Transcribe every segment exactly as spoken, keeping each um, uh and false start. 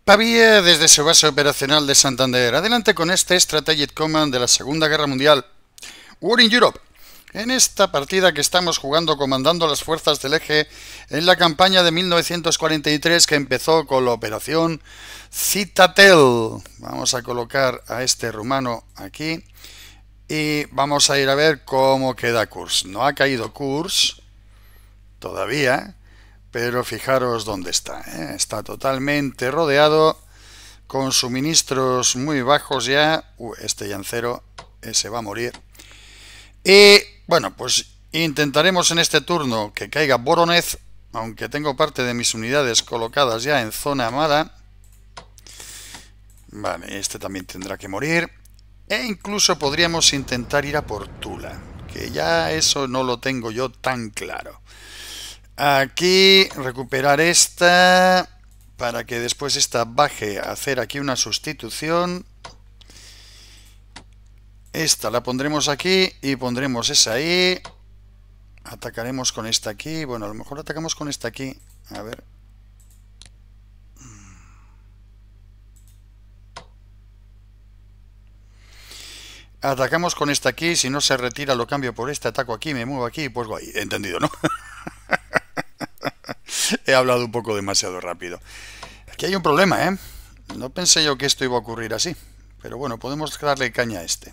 Pavía desde su base operacional de Santander. Adelante con este Strategic Command de la Segunda Guerra Mundial. War in Europe. En esta partida que estamos jugando comandando las fuerzas del eje en la campaña de mil novecientos cuarenta y tres que empezó con la operación Citadel. Vamos a colocar a este rumano aquí y vamos a ir a ver cómo queda Kursk. No ha caído Kursk todavía, pero fijaros dónde está, ¿eh? Está totalmente rodeado con suministros muy bajos ya. Uh, este llancero ese va a morir. Y bueno, pues intentaremos en este turno que caiga Voronezh, aunque tengo parte de mis unidades colocadas ya en zona mala. Vale, este también tendrá que morir. E incluso podríamos intentar ir a por Tula, que ya eso no lo tengo yo tan claro. Aquí recuperar esta para que después esta baje a hacer aquí una sustitución. Esta la pondremos aquí y pondremos esa ahí. Atacaremos con esta aquí. Bueno, a lo mejor atacamos con esta aquí. A ver. Atacamos con esta aquí. Si no se retira lo cambio por este. Ataco aquí, me muevo aquí y pues voy. Entendido, ¿no? He hablado un poco demasiado rápido. Aquí hay un problema, ¿eh? No pensé yo que esto iba a ocurrir así. Pero bueno, podemos darle caña a este.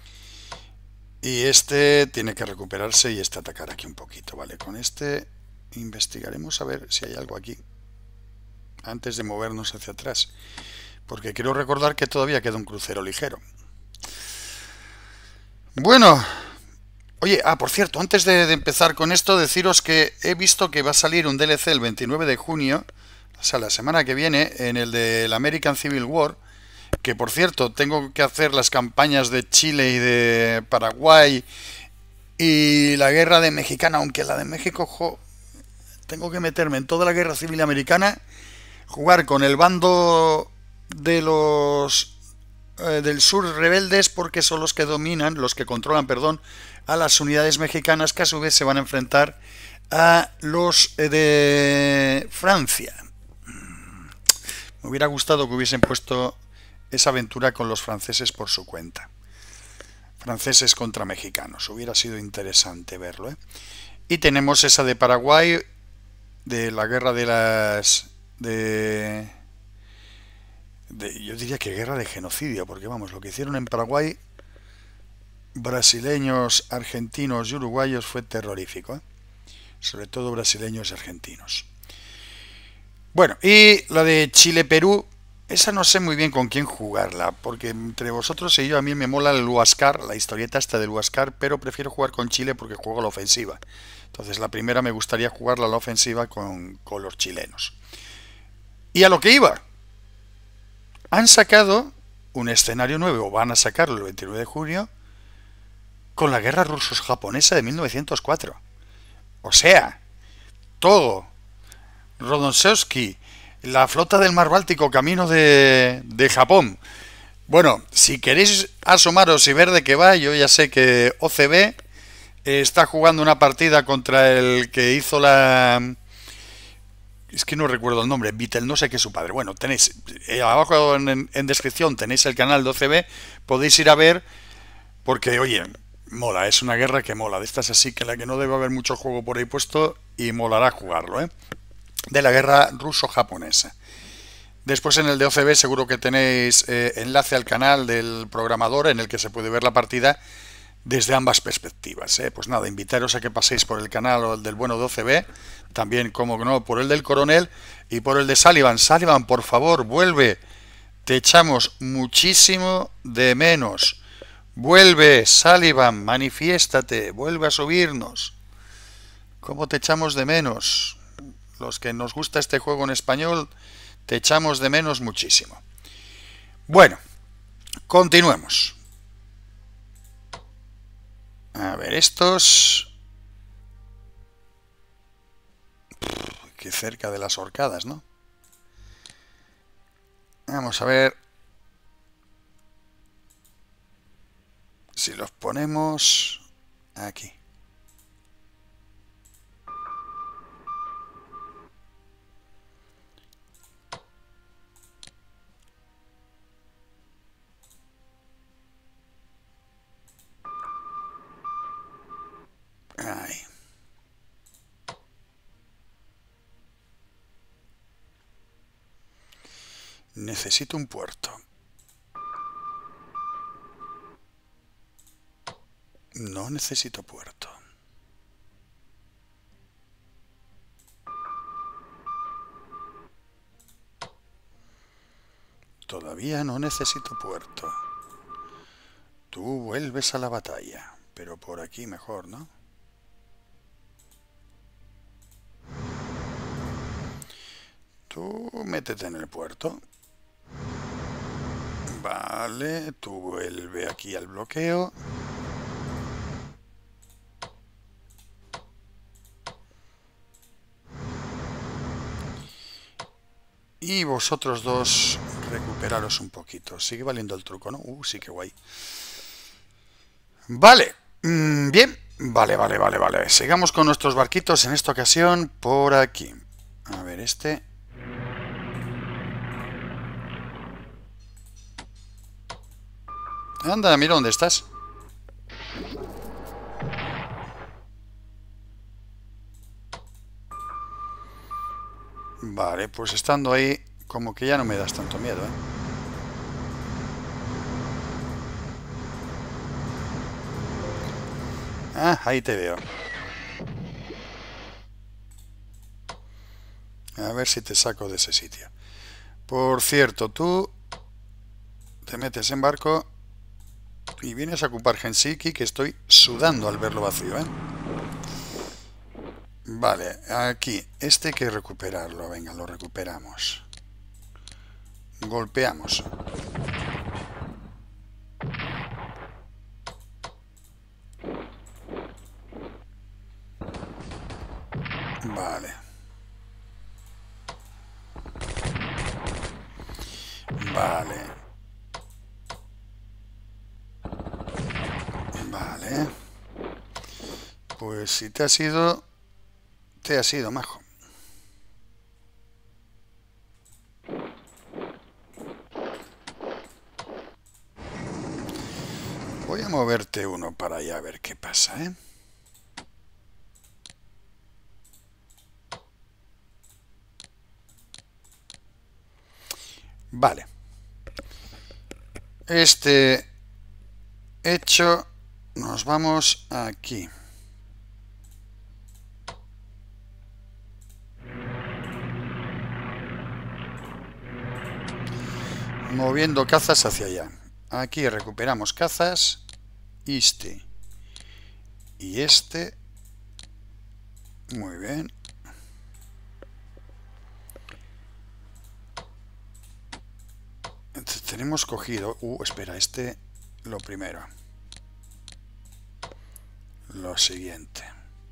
Y este tiene que recuperarse y este atacar aquí un poquito. Vale, con este investigaremos a ver si hay algo aquí antes de movernos hacia atrás. Porque quiero recordar que todavía queda un crucero ligero. Bueno... Oye, ah, por cierto, antes de, de empezar con esto, deciros que he visto que va a salir un D L C el veintinueve de junio, o sea, la semana que viene, en el del American Civil War, que por cierto, tengo que hacer las campañas de Chile y de Paraguay y la guerra de Mexicana, aunque la de México, jo, tengo que meterme en toda la guerra civil americana, jugar con el bando de los... del sur rebeldes, porque son los que dominan, los que controlan, perdón, a las unidades mexicanas, que a su vez se van a enfrentar a los de Francia. Me hubiera gustado que hubiesen puesto esa aventura con los franceses por su cuenta. Franceses contra mexicanos, hubiera sido interesante verlo, ¿eh? Y tenemos esa de Paraguay, de la guerra de las... de... De, yo diría que guerra de genocidio, porque vamos, lo que hicieron en Paraguay brasileños, argentinos y uruguayos fue terrorífico, ¿eh? Sobre todo brasileños y argentinos. Bueno, y la de Chile-Perú, esa no sé muy bien con quién jugarla, porque entre vosotros y yo a mí me mola el Huáscar, la historieta esta del Huáscar, pero prefiero jugar con Chile porque juego a la ofensiva. Entonces la primera me gustaría jugarla a la ofensiva con, con los chilenos. Y a lo que iba, han sacado un escenario nuevo, o van a sacarlo el veintinueve de junio, con la guerra ruso-japonesa de mil novecientos cuatro. O sea, todo, Rodonsevsky, la flota del mar Báltico, camino de, de Japón. Bueno, si queréis asomaros y ver de qué va, yo ya sé que O C B está jugando una partida contra el que hizo la... Es que no recuerdo el nombre, Beatle, no sé qué es su padre. Bueno, tenéis, eh, abajo en, en descripción tenéis el canal de O C B, podéis ir a ver, porque, oye, mola, es una guerra que mola, de estas así que la que no debe haber mucho juego por ahí puesto y molará jugarlo, ¿eh? De la guerra ruso-japonesa. Después en el de O C B seguro que tenéis eh, enlace al canal del programador en el que se puede ver la partida desde ambas perspectivas, ¿eh? Pues nada, invitaros a que paséis por el canal o el del bueno de O C B, también, como no, por el del coronel y por el de Sullivan. Sullivan, por favor, vuelve, te echamos muchísimo de menos. Vuelve, Sullivan, manifiéstate, vuelve a subirnos. ¿Cómo te echamos de menos? Los que nos gusta este juego en español, te echamos de menos muchísimo. Bueno, continuemos. A ver, estos... Pff, qué cerca de las horcadas, ¿no? Vamos a ver... Si los ponemos... aquí. Necesito un puerto. No necesito puerto. Todavía no necesito puerto. Tú vuelves a la batalla, pero por aquí mejor, ¿no? Tú métete en el puerto. Vale, tú vuelve aquí al bloqueo. Y vosotros dos recuperaros un poquito. Sigue valiendo el truco, ¿no? Uh, sí que guay. Vale, mm, bien. Vale, vale, vale, vale. Sigamos con nuestros barquitos en esta ocasión por aquí. A ver, este... Anda, mira dónde estás. Vale, pues estando ahí, como que ya no me das tanto miedo, ¿eh? Ah, ahí te veo. A ver si te saco de ese sitio. Por cierto, tú te metes en barco y vienes a ocupar Gensiki, que estoy sudando al verlo vacío, ¿eh? Vale, aquí, este hay que recuperarlo. Venga, lo recuperamos. Golpeamos. Vale. Vale. Vale. Pues si te has ido, te has ido, majo. Voy a moverte uno para allá a ver qué pasa, ¿eh? Vale. Este hecho, nos vamos aquí. Moviendo cazas hacia allá. Aquí recuperamos cazas. Este. Y este. Muy bien. Entonces, tenemos cogido... Uh, espera, este... Lo primero. Lo siguiente.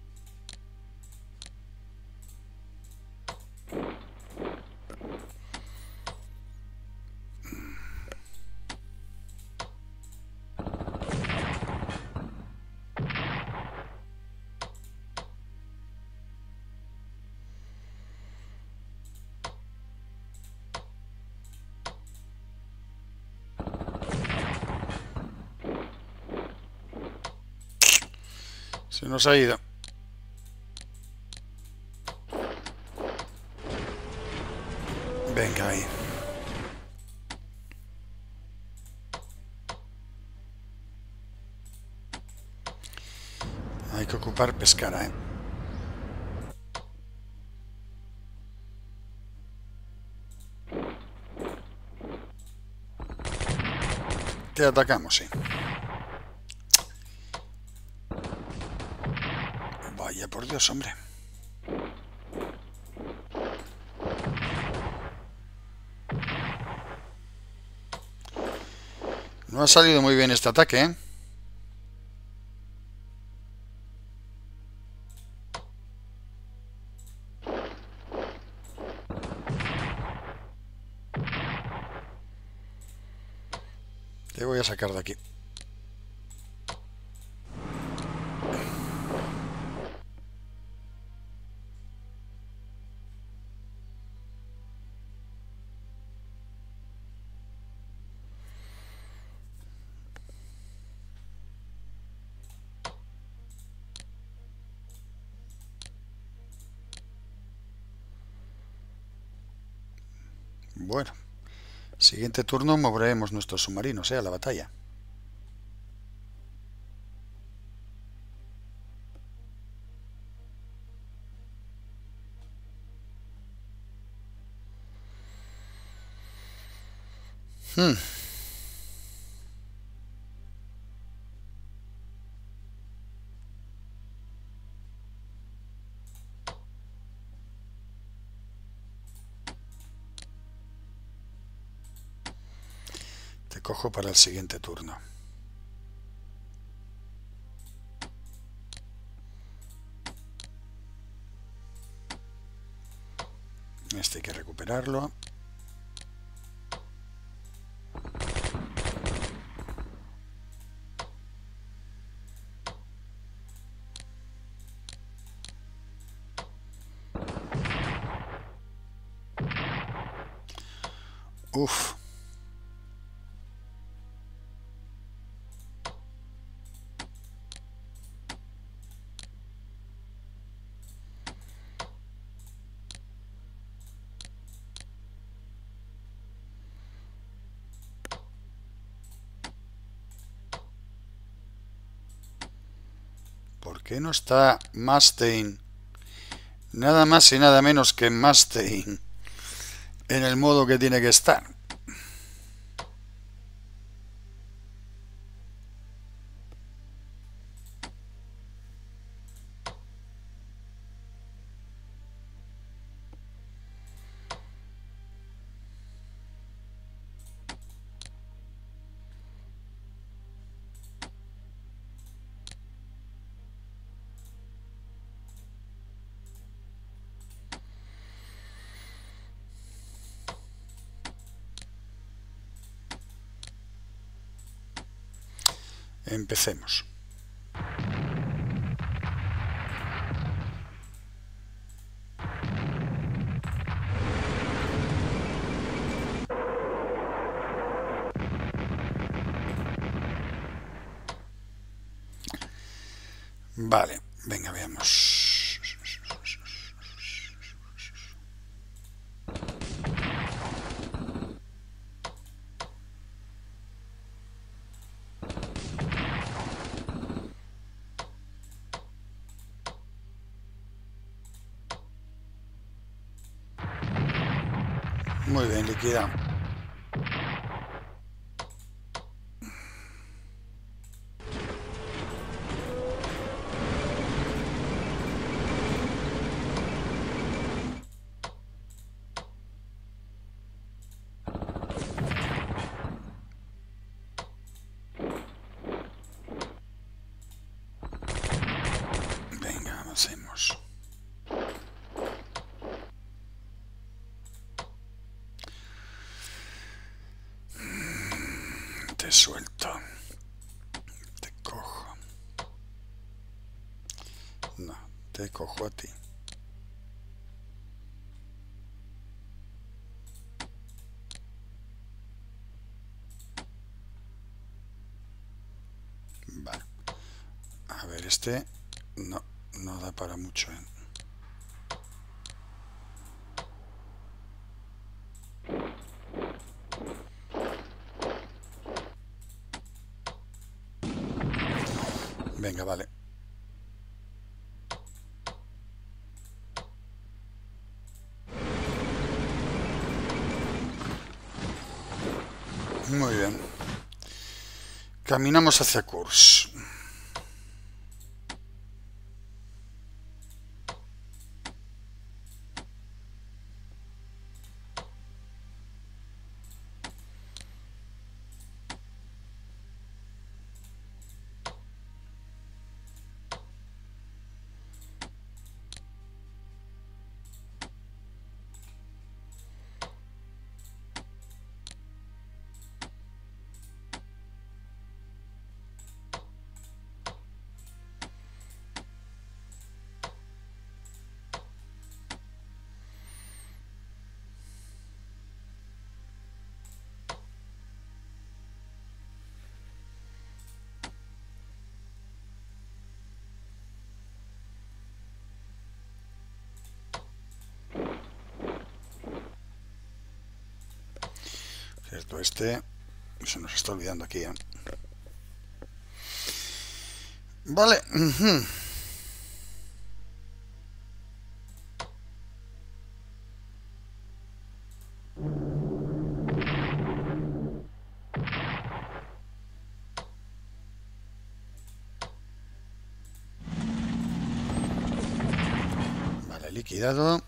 Se nos ha ido. Venga ahí. Hay que ocupar Pescara, ¿eh? Te atacamos, sí. Vaya por Dios, hombre. No ha salido muy bien este ataque, ¿eh? Te voy a sacar de aquí. Bueno, Siguiente turno moveremos nuestros submarinos, ¿eh? A la batalla. Hmm. Te cojo para el siguiente turno. Este hay que recuperarlo. Uf. ¿Por qué no está Mustaine? Nada más y nada menos que Mustaine en el modo que tiene que estar. Empecemos. Vale, venga, veamos. Muy bien, liquida. Venga, avancemos. Te suelto. Te cojo. No, te cojo a ti. Vale. A ver, este no, no da para mucho, ¿eh? Venga, vale. Muy bien. Caminamos hacia Kursk. cierto, este se nos está olvidando aquí, ¿eh? Vale. Uh-huh. Vale, liquidado.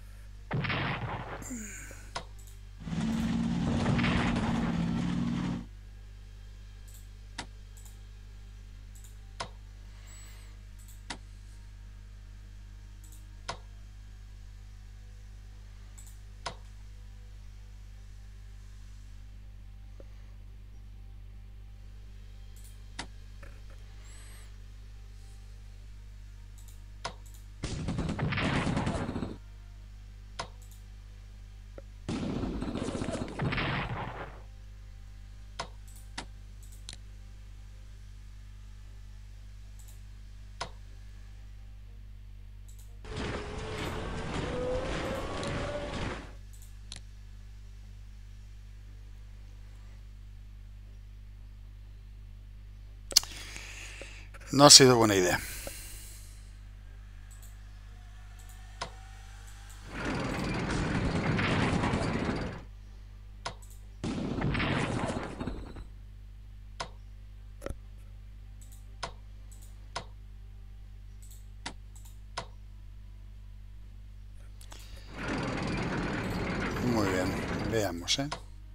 No ha sido buena idea. Muy bien, veamos, ¿eh?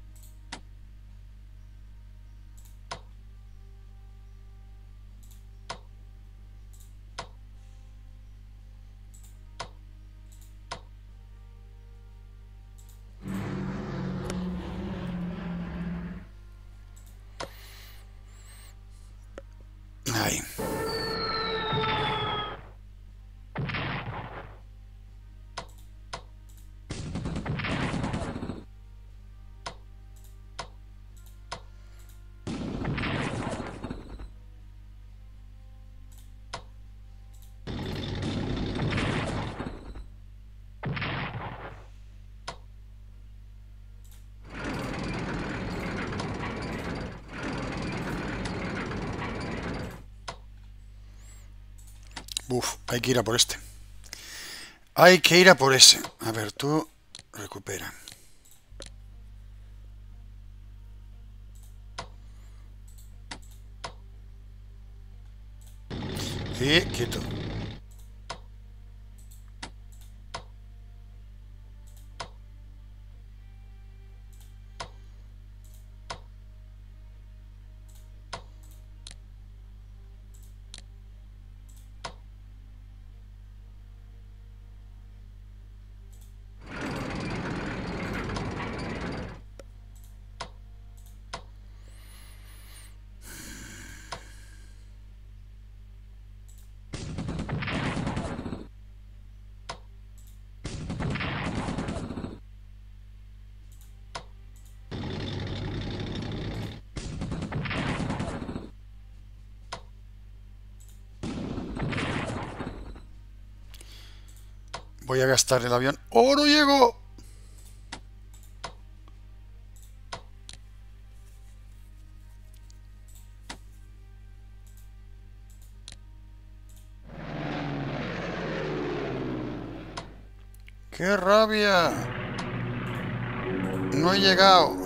Ahí. Uf, hay que ir a por este. Hay que ir a por ese. A ver, tú recupera. Y quieto. Voy a gastar el avión. ¡Oh, no llego! ¡Qué rabia! No he llegado.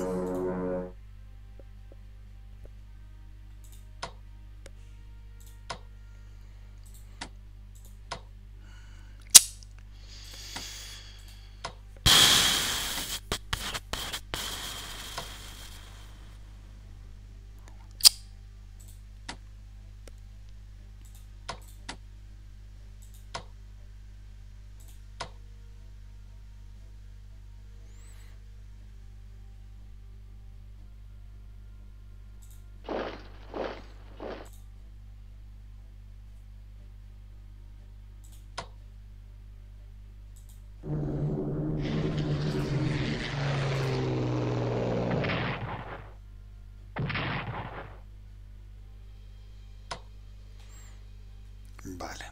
Vale.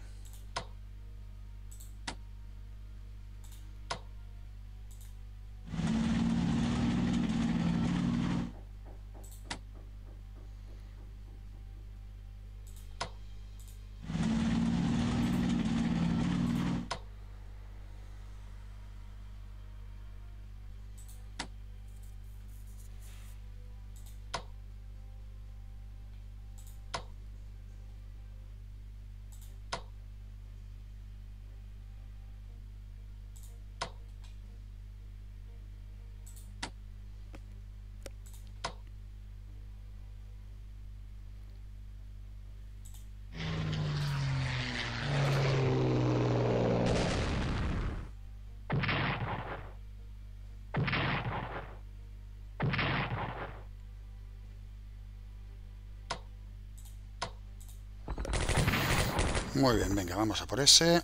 Muy bien, venga, vamos a por ese.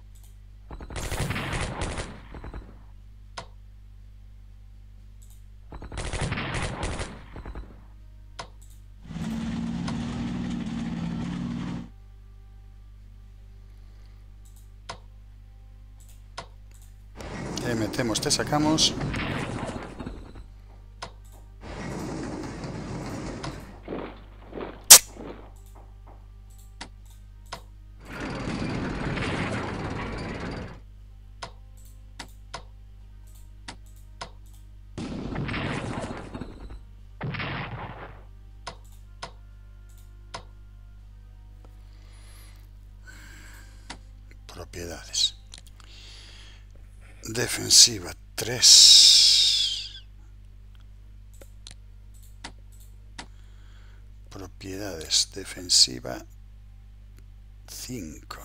Le metemos, te sacamos. Propiedades. Defensiva tres. Propiedades. Defensiva cinco.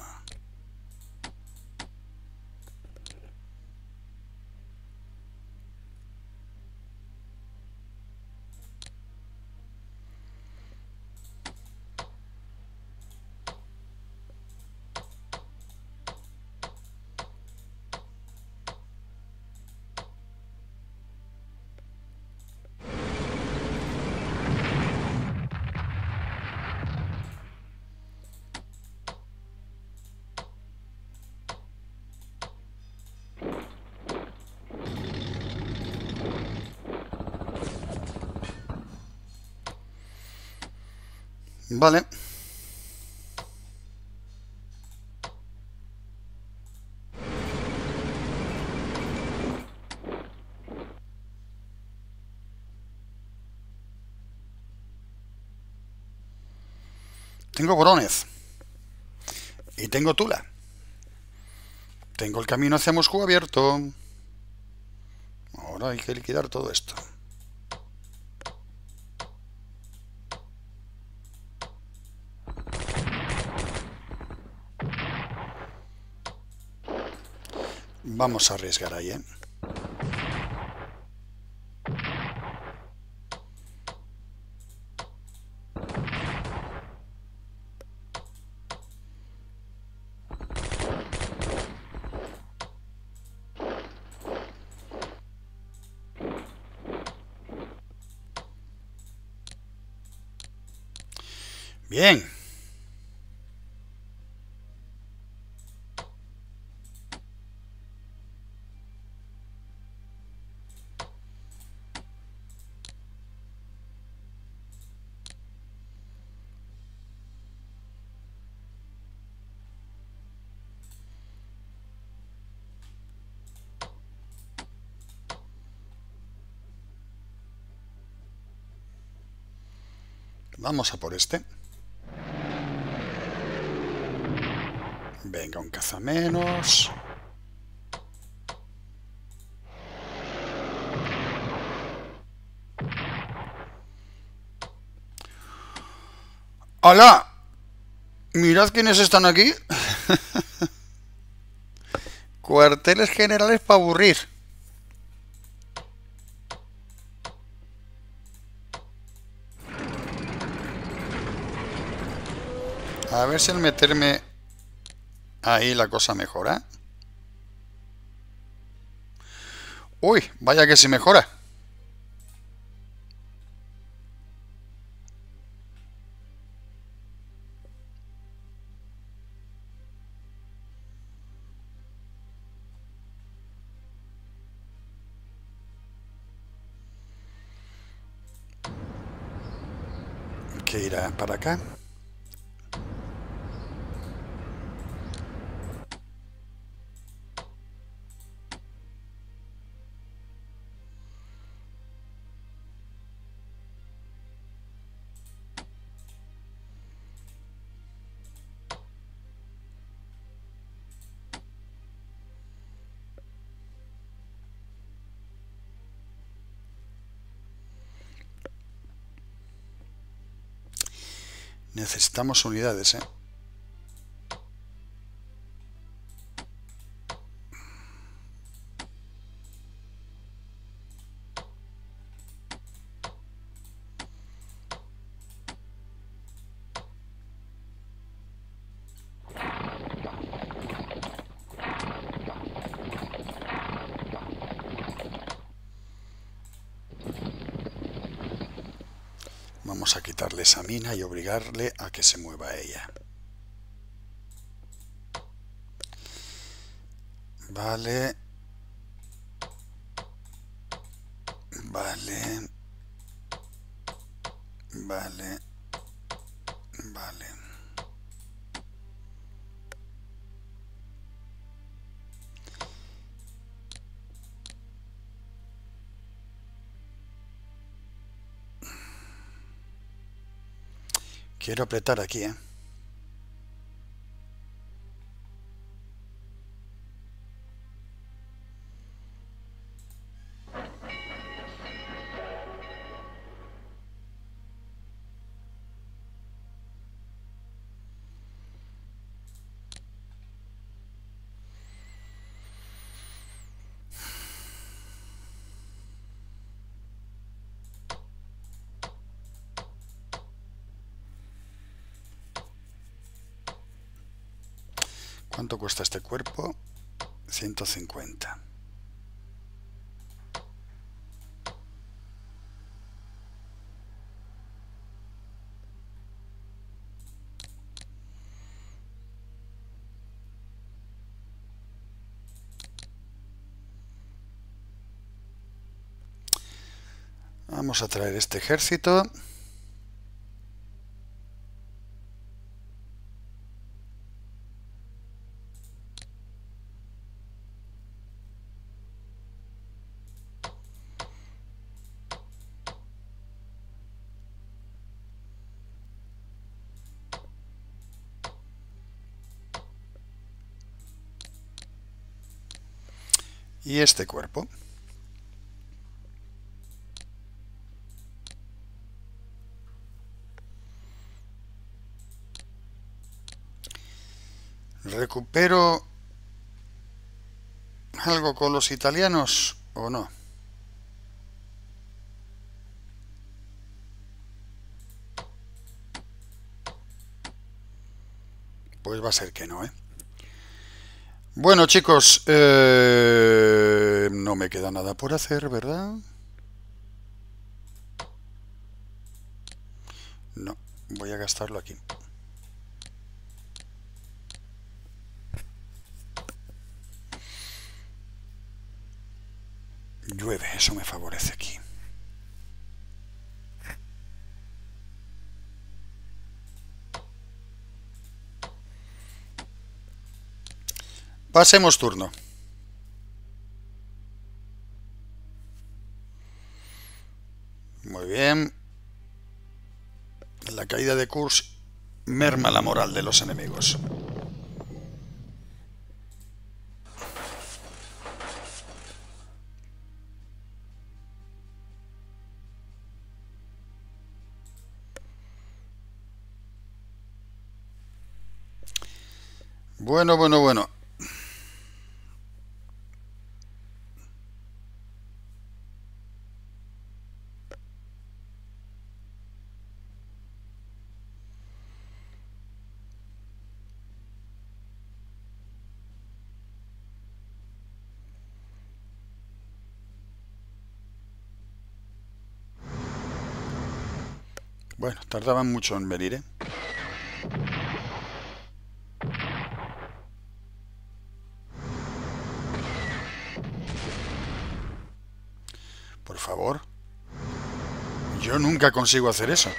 Vale. Tengo Vorónezh. Y tengo Tula. Tengo el camino hacia Moscú abierto. Ahora hay que liquidar todo esto. Vamos a arriesgar ahí, ¿eh? Bien. Vamos a por este. Venga, un caza menos. ¡Hala! Mirad quiénes están aquí. Cuarteles generales para aburrir. A ver si al meterme ahí la cosa mejora. Uy, vaya que sí mejora. Que irá para acá. Necesitamos unidades, ¿eh? Vamos a quitarle esa mina y obligarle a que se mueva ella. Vale. Vale. Vale. Vale. Quiero apretar aquí, ¿eh? ¿Cuánto cuesta este cuerpo? ciento cincuenta. Vamos a traer este ejército. Y este cuerpo. ¿Recupero algo con los italianos o no? Pues va a ser que no, ¿eh? Bueno, chicos, eh, no me queda nada por hacer, ¿verdad? No, voy a gastarlo aquí. Llueve, eso me favorece aquí. Pasemos turno. Muy bien. La caída de Kursk merma la moral de los enemigos. Bueno, bueno, bueno. Bueno, tardaban mucho en venir, ¿eh? Por favor. Yo nunca consigo hacer eso.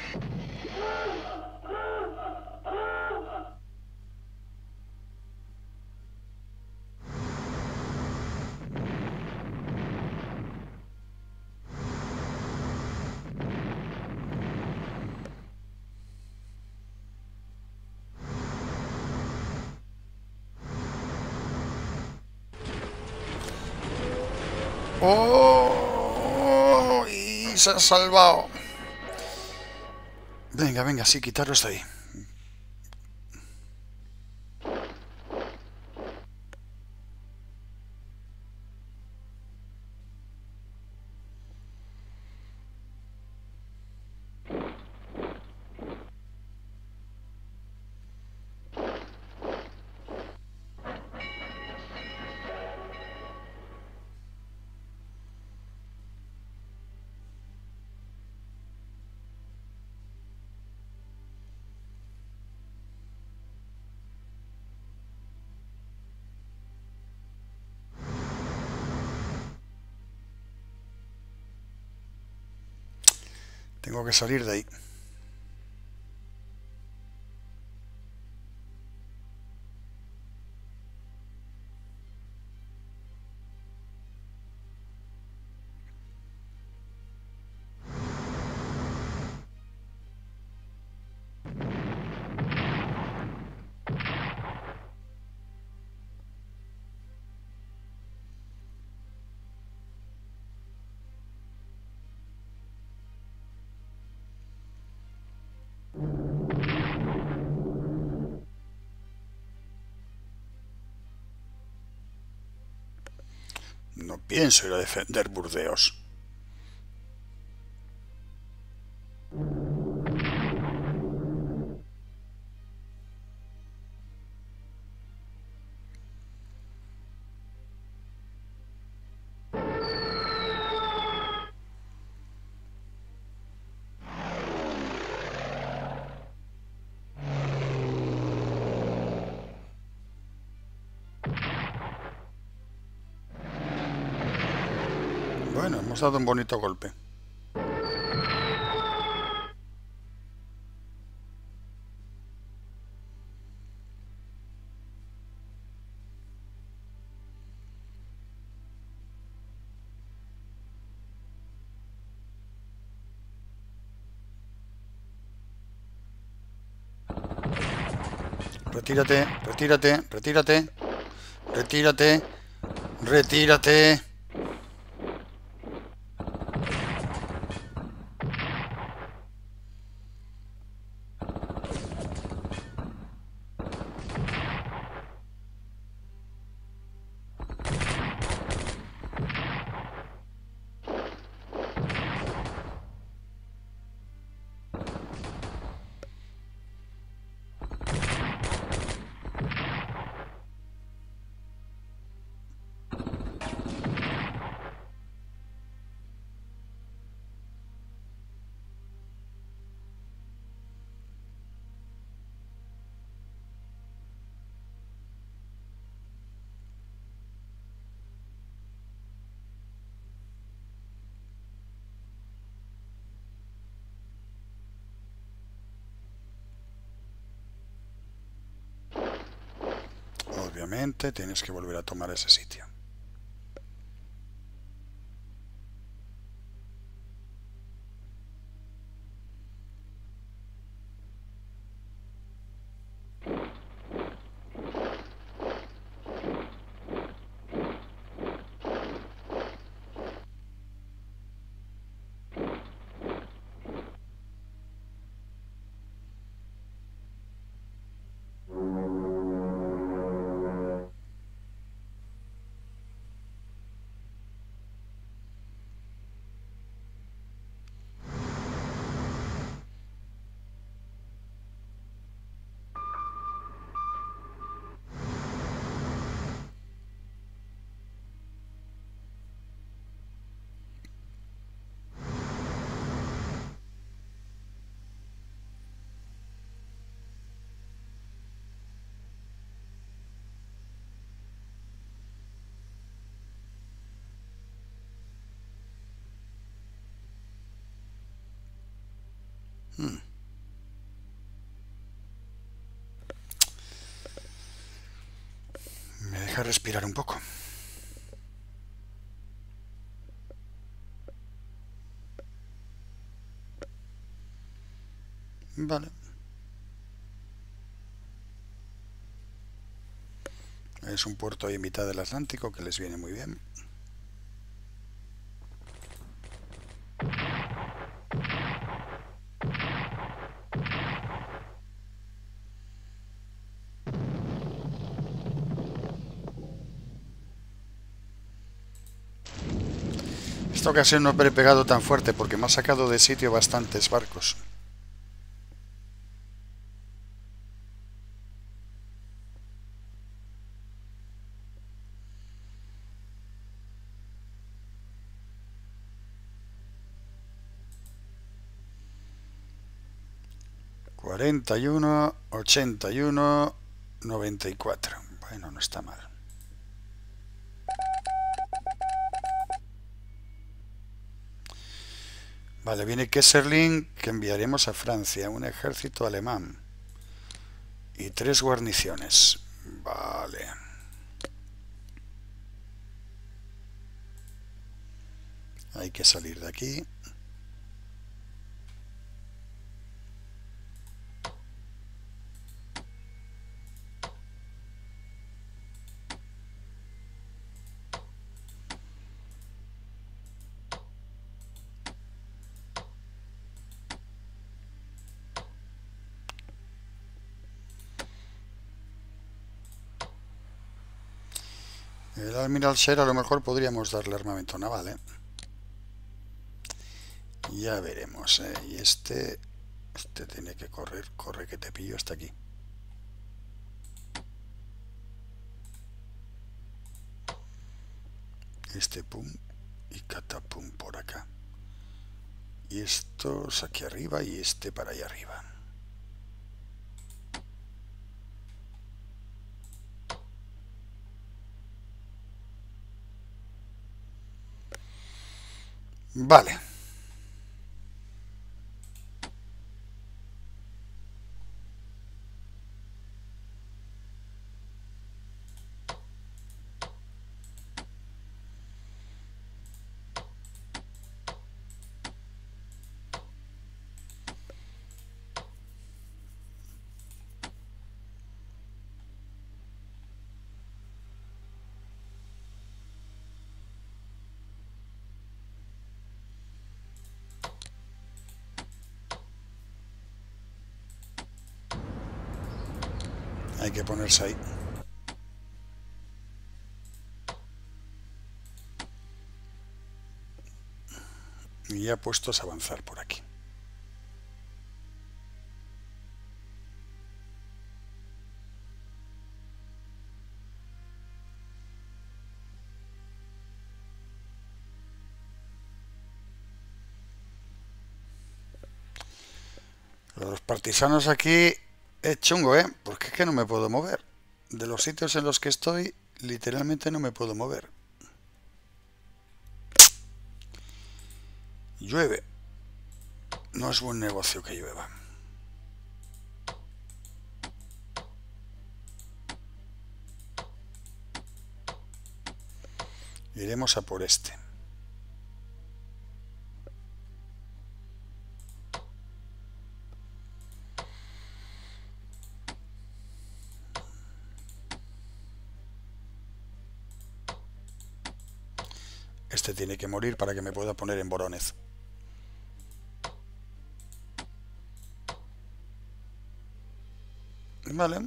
¡Oh! Y se ha salvado. Venga, venga, sí, quitaros de ahí. Tengo que salir de ahí. No pienso ir a defender Burdeos. Bueno, hemos dado un bonito golpe. Retírate, retírate, retírate, retírate, retírate. Obviamente tienes que volver a tomar ese sitio. Hmm. Me deja respirar un poco. Vale. Es un puerto ahí en mitad del Atlántico que les viene muy bien. Esta ocasión no he pegado tan fuerte porque me ha sacado de sitio bastantes barcos. cuarenta y uno, ochenta y uno, noventa y cuatro. Bueno, no está mal. Vale, viene Kesselring, que enviaremos a Francia, un ejército alemán y tres guarniciones. Vale. Hay que salir de aquí. El Admiral Sher a lo mejor podríamos darle armamento naval, ¿eh? Ya veremos, ¿eh? Y este... Este tiene que correr. Corre que te pillo hasta aquí. Este pum y catapum por acá. Y estos aquí arriba y este para allá arriba. Vale. Hay que ponerse ahí. Y ya puestos a avanzar por aquí. Los partisanos aquí es chungo, ¿eh? Porque es que no me puedo mover. De los sitios en los que estoy, literalmente no me puedo mover. Llueve. No es buen negocio que llueva. Iremos a por este. Este tiene que morir para que me pueda poner en Voronezh. Vale.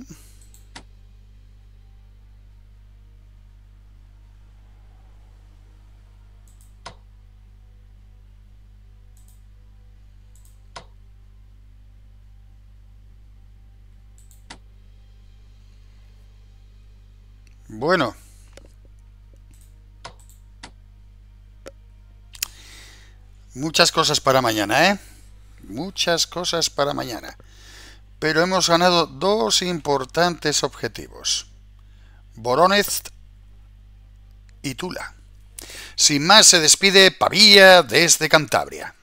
Bueno. Muchas cosas para mañana, ¿eh? Muchas cosas para mañana. Pero hemos ganado dos importantes objetivos. Voronezh y Tula. Sin más se despide Pavía desde Cantabria.